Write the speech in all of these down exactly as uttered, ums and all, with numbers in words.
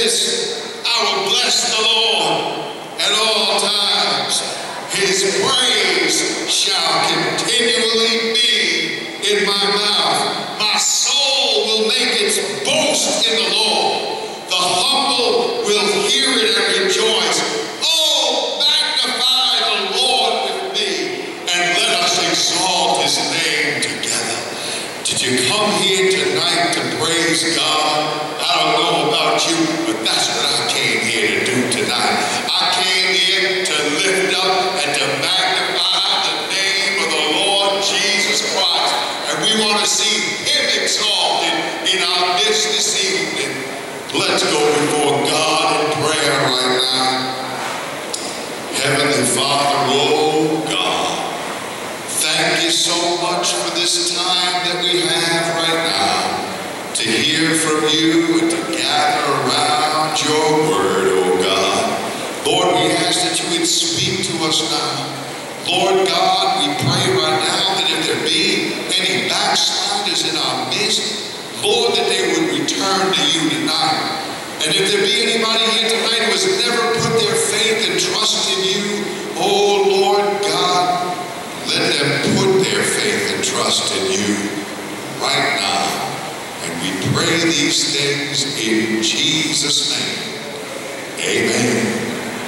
I will bless the Lord at all times. His praise shall continually be in my mouth. My soul will make its boast in the Lord. The humble will hear it and rejoice. Oh, magnify the Lord with me, and let us exalt his name together. Did you come here tonight to praise God? I don't know about you, but that's what I came here to do tonight. I came here to lift up and to magnify the name of the Lord Jesus Christ. And we want to see him exalted in our midst this evening. Let's go before God in prayer right now. Heavenly Father, oh God, thank you so much for this time that we have right now to hear from you and to gather around your word, oh God. Lord, we ask that you would speak to us now. Lord God, we pray right now that if there be any backsliders in our midst, Lord, that they would return to you tonight. And if there be anybody here tonight who has never put their faith and trust in you, oh Lord God, let them put their faith and trust in you right now. And we pray these things in Jesus' name. Amen.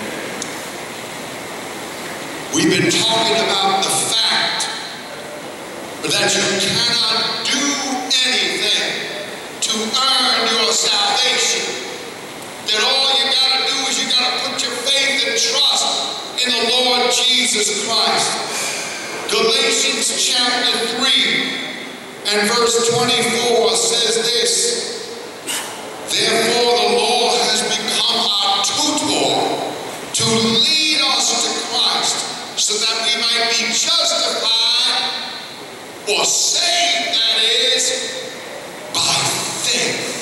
We've been talking about the fact that you cannot do anything to earn your salvation. That all you got to do is you got to put your faith and trust in the Lord Jesus Christ. Galatians chapter three and verse twenty-four says this: therefore the law has become our tutor to lead us to Christ, so that we might be justified, or saved, that is, by faith.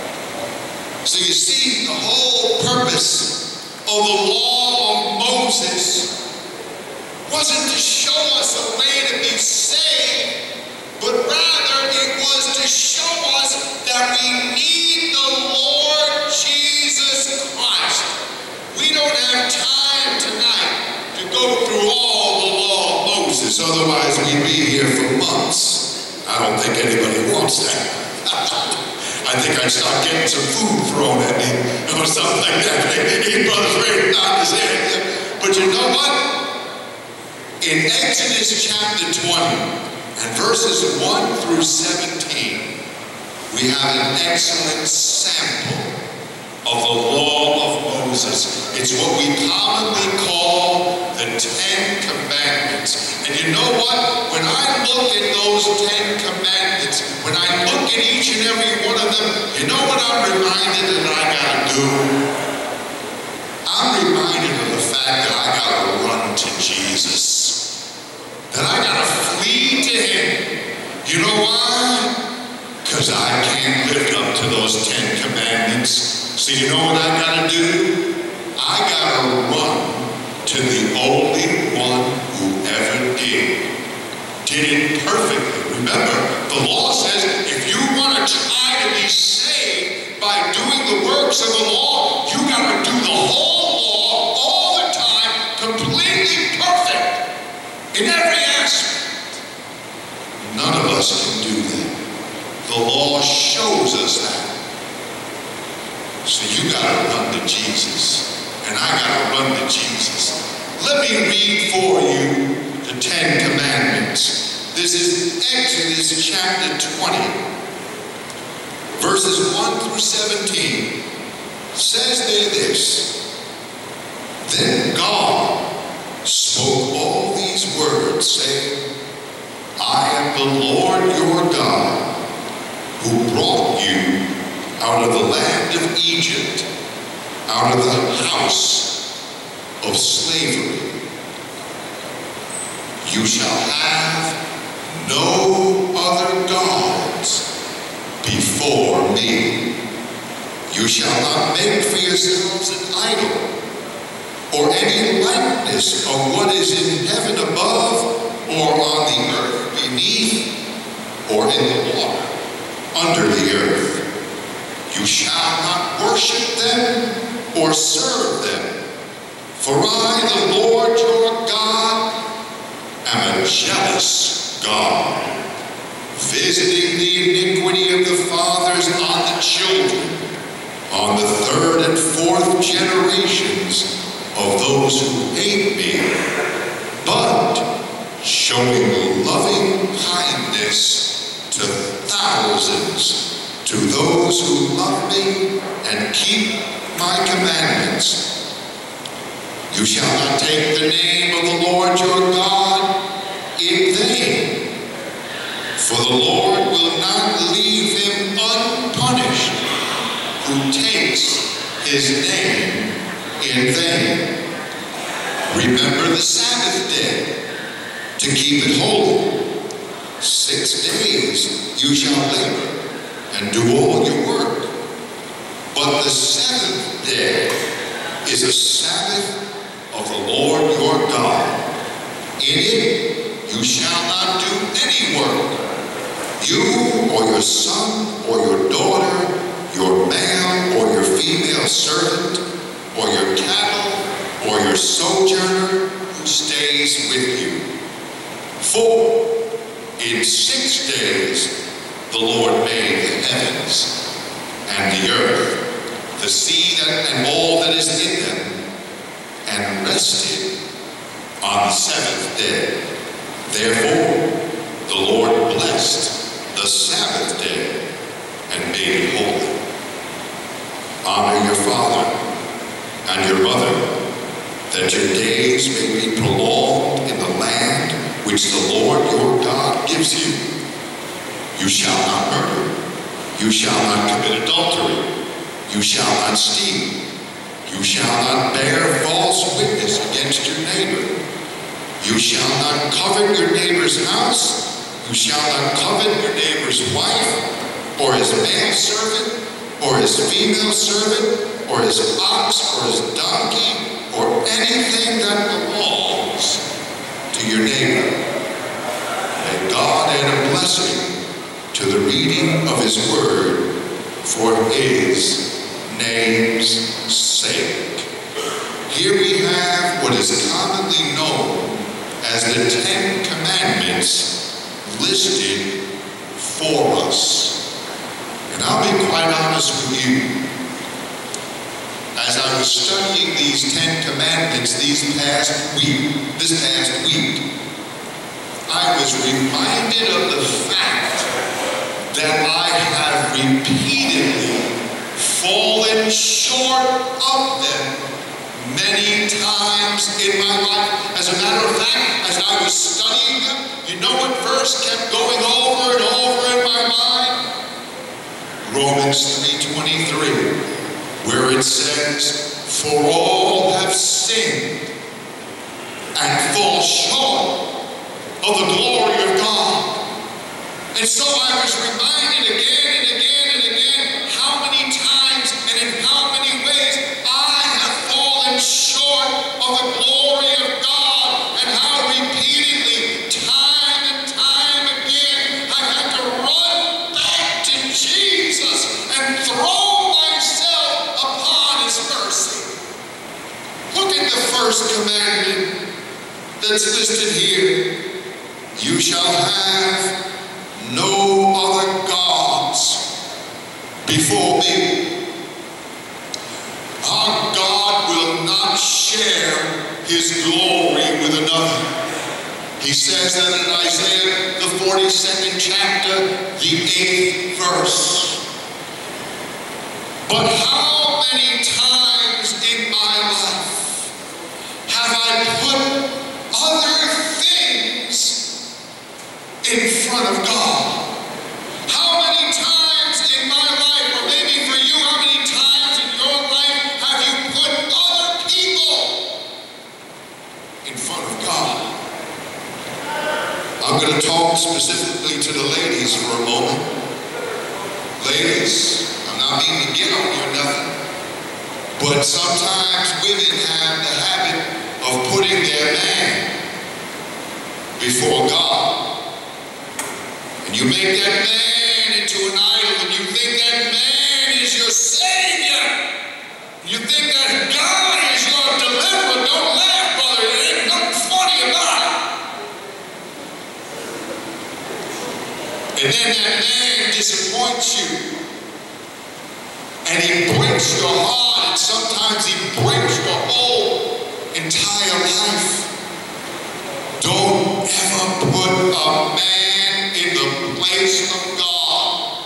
So you see, the whole purpose of the law of Moses wasn't to show us a way to be saved, but rather it was to show us that we need the Lord Jesus Christ. We don't have time tonight to go through all the law of Moses, otherwise we'd be here for months. I don't think anybody wants that. I think I'd start getting some food thrown at me or something like that. Hey, Brother Ray, not his head. But you know what? In Exodus chapter twenty and verses one through seventeen, we have an excellent sample of the law of Moses. It's what we commonly call the Ten Commandments. And you know what? When I look at those Ten Commandments, when I look at each and every one of them, you know what I'm reminded that I gotta do? I'm reminded of the fact that I gotta run to Jesus. That I gotta flee to him. You know why? Because I can't live up to those Ten Commandments. So you know what I gotta do? I gotta run to the only one who ever did. Did it perfectly. Remember, the law says if you want to try to be saved by doing the works of the law, you gotta do the whole law all the time, completely perfect in every aspect. None of us can do that. The law shows us that. So you gotta run to Jesus. And I gotta run to Jesus. Let me read for you the Ten Commandments. This is Exodus chapter twenty, verses one through seventeen. It says there this: then God spoke all these words, saying, I am the Lord your God, who brought you out of the land of Egypt, out of the house of slavery. You shall have no other gods before me. You shall not make for yourselves an idol, or any likeness of what is in heaven above, or on the earth beneath, or in the water under the earth. You shall not worship them or serve them, for I, the Lord your God, am a jealous God, visiting the iniquity of the fathers on the children, on the third and fourth generations of those who hate me, but showing loving kindness to thousands, to those who love me and keep my commandments. You shall not take the name of the Lord your God in vain, for the Lord will not leave him unpunished who takes his name in vain. Remember the Sabbath day to keep it holy. Six days you shall labor and do all your work. But the seventh day is a Sabbath of the Lord your God. In it you shall not do any work, you or your son or your daughter, your male or your female servant, or your cattle, or your sojourner who stays with you. For in six days the Lord made the heavens and the earth, the sea and all that is in them, and rested on the seventh day. Therefore the Lord blessed the Sabbath day and made it holy. Honor your father and your mother, that your days may be prolonged in the land which the Lord your God gives you. You shall not murder. You shall not commit adultery. You shall not steal. You shall not bear false witness against your neighbor. You shall not covet your neighbor's house. You shall not covet your neighbor's wife, or his male servant, or his female servant, or his ox, or his donkey, or anything that belongs to your neighbor. May God add a blessing to the reading of his word for his name's sake. Here we have what is commonly known as the Ten Commandments listed for us. And I'll be quite honest with you. As I was studying these Ten Commandments these past week, this past week, I was reminded of the fact that I have repeatedly fallen short of them many times in my life. As a matter of fact, as I was studying them, you know what verse kept going over and over in my mind? Romans three twenty-three, where it says, "For all have sinned and fall short of the glory of God." And so I was reminded again and again and again how many times and in how many ways I have fallen short of the glory of God, and how repeatedly, time and time again, I had to run back to Jesus and throw myself upon his mercy. Look at the first commandment that's listed here. You shall have no other gods before me. Our God will not share his glory with another. He says that in Isaiah, the forty-second chapter, the eighth verse. But how many times in my life have I put other things in front of God? How many times in my life, or maybe for you, how many times in your life have you put other people in front of God? I'm going to talk specifically to the ladies for a moment. Ladies, I'm not meaning to get on you or nothing, but sometimes women have the habit of putting their man before God. And you make that man into an idol, and you think that man name is your Savior. You think that God is your deliverer. Don't laugh, brother. There ain't nothing funny about it. And then that man disappoints you. And he breaks your heart. And sometimes he breaks your whole entire life. Don't ever put a man in the place of God.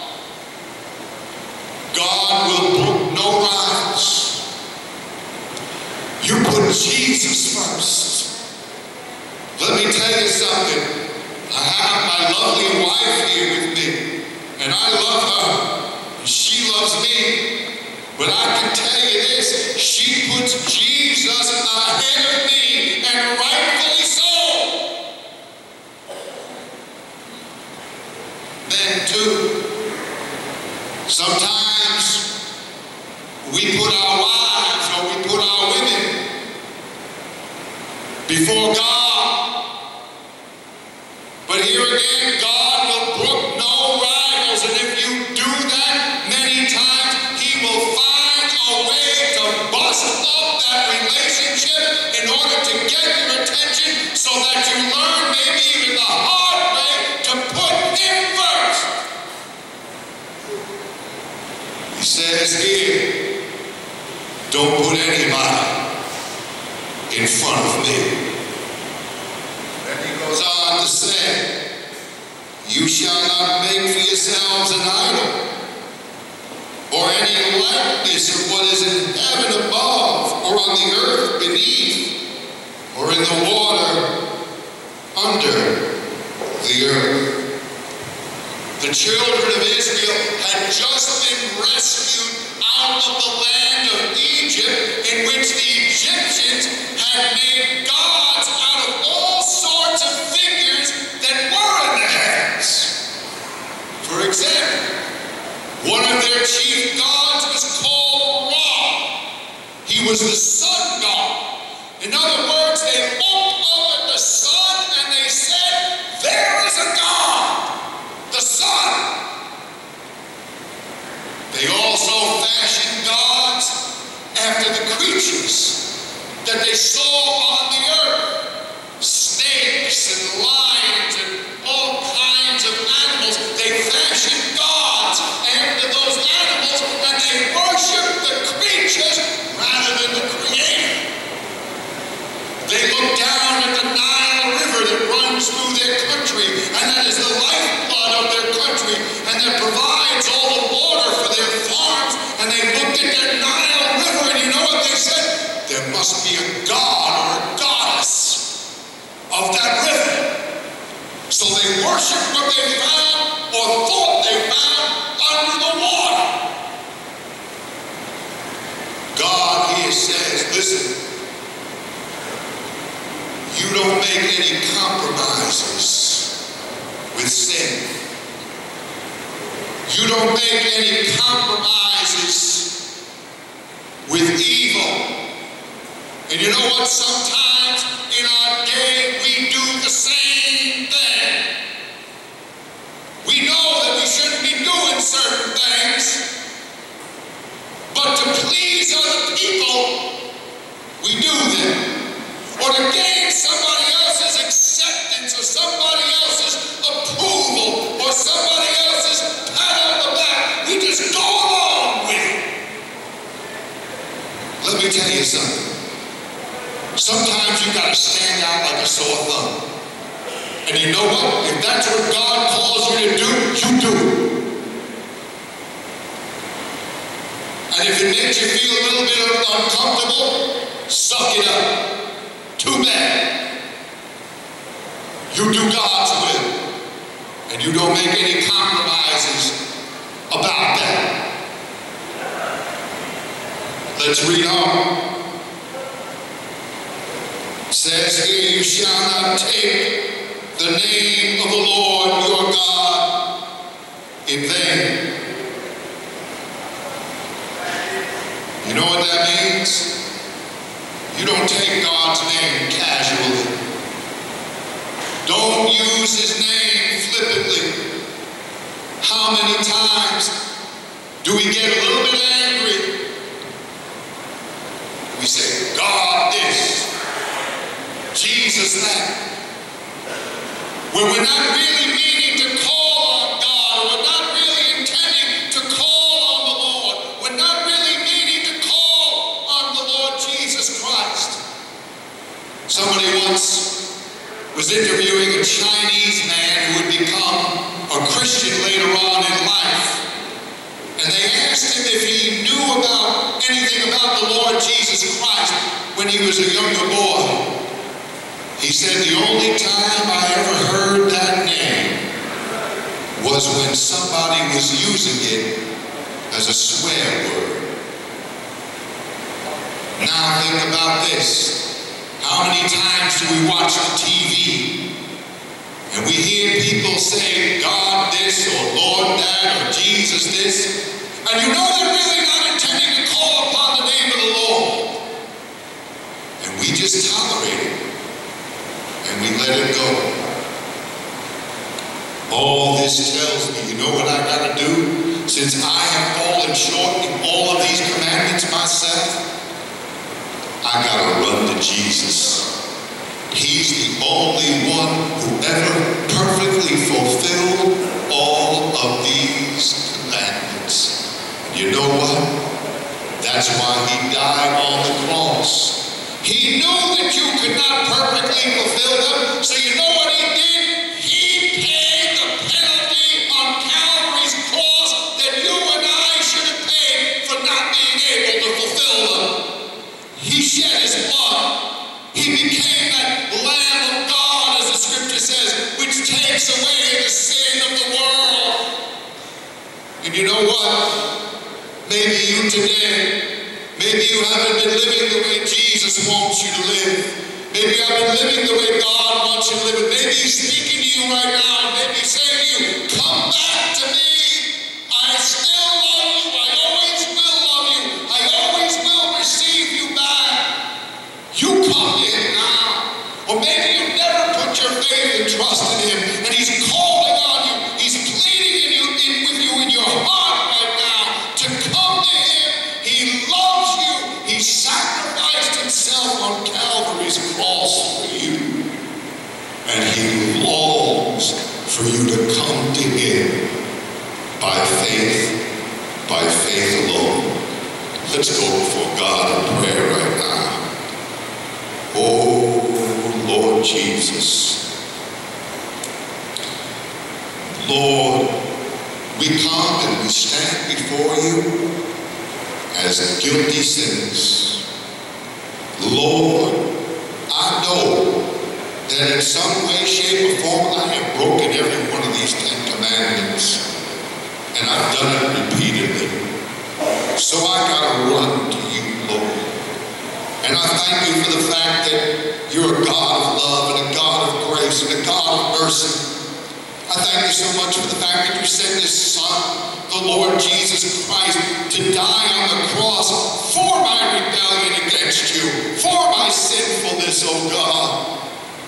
God will put no rivals. You put Jesus first. Let me tell you something. I have my lovely wife here with me, and I love her, and she loves me. But I can tell you this, she puts Jesus ahead of me, and rightfully so. Then too, sometimes we put our wives or we put our women before God. But here again, God will brook no rivals, and if you do that many times, He will find a way to bust up that relationship in order to get your attention so that you learn maybe even the hard way to put Him first. He says here, don't put anybody in front of me. Then he goes on to say, you shall not make for yourselves an idol, or any likeness of what is in heaven above, or on the earth beneath, or in the water under the earth. The children of Israel had just been rescued out of the land of Egypt, in which the Egyptians had made gods out of all sorts of figures that were in the heavens. For example, one of their chief gods was called Ra. He was the sun god. In other words, they looked up at the sun and they said, there is a God, the sun. They also fashioned gods after the creatures that they saw on the earth. Snakes and lions and all kinds of animals. They fashioned gods after those animals, and they worshiped the creatures rather than the Creator. They looked down at the Nile River that runs through their country, and that is the lifeblood of their country, and that provides all the water for their farms. And they looked at that Nile River, and you know what they said? There must be a god or a goddess of that river. So they worshipped what they found or thought they found under the water. God here says, listen, you don't make any compromises with sin. You don't make any compromises with evil. And you know what? Sometimes in our day we do the same thing. We know that we shouldn't be doing certain things, but to please other people, we do them. Or to gain somebody else's acceptance, or somebody else's approval, or somebody else's pat on the back. We just go along with it. Let me tell you something. Sometimes you gotta stand out like a sore thumb. And you know what? If that's what God calls you to do, you do it. And if it makes you feel a little bit uncomfortable, suck it up. Too bad. You do God's will, and you don't make any compromises about that. Let's read on. It says here, you shall not take the name of the Lord your God in vain. You know what that means? You don't take God's name casually. Don't use His name flippantly. How many times Do we get a little bit angry? We say, God this, Jesus that. When we're not really meaning to call on God, or we're not really intending to call on the Lord, we're not really meaning to call on the Lord Jesus Christ. Somebody once was interviewing a Chinese man who would become a Christian later on in life. And they asked him if he knew about anything about the Lord Jesus Christ when he was a younger boy. He said, the only time I ever heard that name was when somebody was using it as a swear word. Now think about this. How many times do we watch the T V and we hear people say, God this, or Lord that, or Jesus this, and you know they're really not intending to call upon the name of the Lord. And we just tolerate it. And we let it go. All this tells me, you know what I got to do? Since I have fallen short in all of these commandments myself, I got to run to Jesus. He's the only one who ever perfectly fulfilled all of these commandments. And you know what? That's why he died on the cross. He knew that you could not perfectly fulfill them, so you know what he did? He paid the penalty on Calvary's cross that you and I should have paid for not being able to fulfill them. He shed his blood. He became that Lamb of God, as the scripture says, which takes away the sin of the world. And you know what? Maybe you today, maybe you haven't been living the way Jesus wants you to live. Maybe you haven't been living the way God wants you to live. Maybe he's speaking to you right now. Maybe he's saying to you, come back to me. I still love you. I always will love you. I always will receive you back. You come to him now. Or maybe you never put your faith and trust in him, and he's calling on you. He's pleading in you, in with you in your heart right now to come to him. He loves you. He sacrificed himself on Calvary's cross for you. And he longs for you to come to him by faith, by faith alone. Let's go before God in prayer right now. Oh, Lord Jesus. Lord, we come and we stand before you as guilty sinners. Lord, I know that in some way, shape, or form I have broken every one of these Ten Commandments, and I've done it repeatedly. So I gotta run to you, Lord. And I thank you for the fact that you're a God of love and a God of grace and a God of mercy. I thank you so much for the fact that you sent this Son, the Lord Jesus Christ, to die on the cross for my rebellion against you, for my sinfulness, oh God.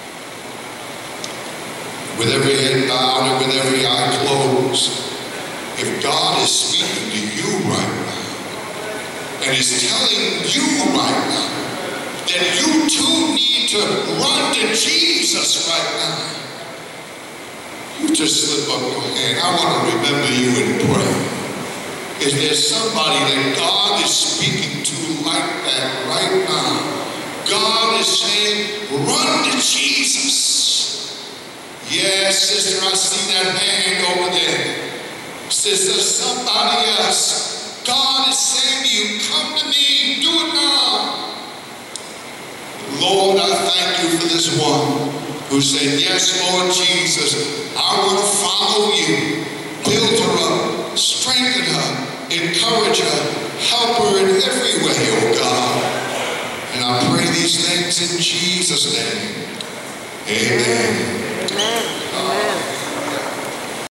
With every head bowed and with every eye closed, if God is speaking to you right now, and is telling you right now, that you too need to run to Jesus right now, you just slip up your hand. I want to remember you in prayer. Is there somebody that God is speaking to like that right now? God is saying, run to Jesus. Yes, sister, I see that hand over there. Sister, somebody else. God is saying to you, come to me, do it now. Lord, I thank you for this one who said, yes, Lord Jesus, I want to follow you. Build her up, strengthen her, encourage her, help her in every way, oh God. And I pray these things in Jesus' name. Amen. Amen. Amen.